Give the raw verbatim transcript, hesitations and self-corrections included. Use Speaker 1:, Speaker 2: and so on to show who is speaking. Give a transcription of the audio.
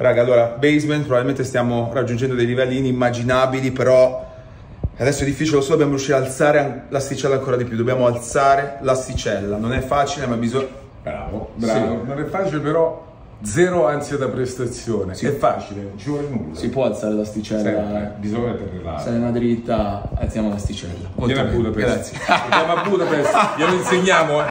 Speaker 1: Raga, allora, basement, probabilmente stiamo raggiungendo dei livelli inimmaginabili, però adesso è difficile, lo so, dobbiamo riuscire a alzare l'asticella ancora di più, dobbiamo alzare l'asticella, non è facile, ma bisogna...
Speaker 2: Bravo, bravo, sì. Non è facile, però zero ansia da prestazione, sì. È facile, non ci vuole nulla.
Speaker 3: Si può alzare l'asticella,
Speaker 2: sempre, bisogna tenerla.
Speaker 3: Se è una dritta, alziamo l'asticella.
Speaker 2: Andiamo a Budapest, andiamo a Budapest, glielo insegniamo, eh.